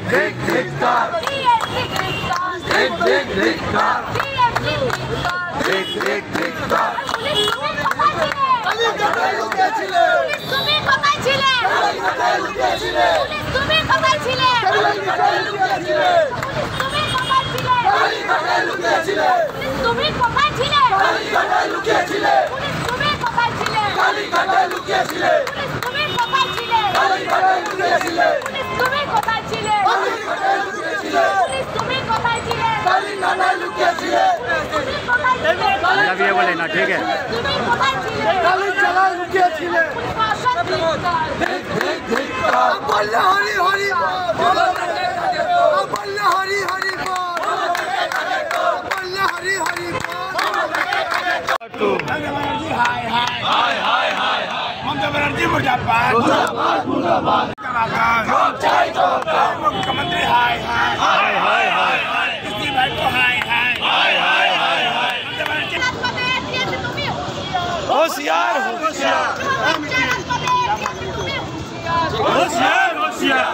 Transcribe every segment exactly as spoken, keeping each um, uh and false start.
धिक धिक्कार, धिक धिक धिक्कार, धिक धिक धिक्कार। কালিঘাটে লুকিয়েছিলে, পুলিশ তুমি কোথায় ছিলে? কালিঘাটে লুকিয়েছিলে, পুলিশ তুমি কোথায় ছিলে? কালিঘাটে লুকিয়েছিলে, পুলিশ তুমি কোথায় ছিলে? কালিঘাটে লুকিয়েছিলে, পুলিশ তুমি কোথায় ছিলে? কালিঘাটে লুকিয়েছিলে, পুলিশ তুমি কোথায় ছিলে? কালিঘাটে লুকিয়েছিলে, পুলিশ তুমি কোথায় ছিলে? কালিঘাটে লুকিয়েছিলে, পুলিশ তুমি কোথায় ছিলে? কালিঘাটে লুকিয়েছিলে, পুলিশ তুমি কোথায় ছিলে? जब ये बोले ना ठीक है তুমি কোথায় ছিলে? কালিঘাটে লুকিয়েছিলে, প্রশাসন ধিক্কার, ধিক ধিক ধিক্কার। বললে হরি হরি বল, বললে হরি হরি বল, বললে হরি হরি বল। মমতা ব্যানার্জি হাই হাই হাই হাই হাই হাই, মমতা ব্যানার্জি মুর্দাবাদ মুর্দাবাদ মুর্দাবাদ। জবাব চাই জবাব। মুখ্যমন্ত্রী হাই হাই হাই হাই হাই হাই, ইসি ভাই को हाय हाय हाय हाय हाय हाय। होशियार होशियार होशियार होशियार,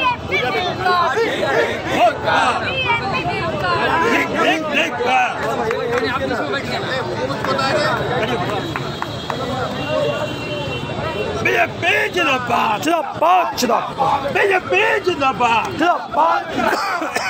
धिक धिक धिक्कार। बीजेपी जिंदाबाद जिंदाबाद जिंदाबाद, बीजेपी जिंदाबाद जिंदाबाद।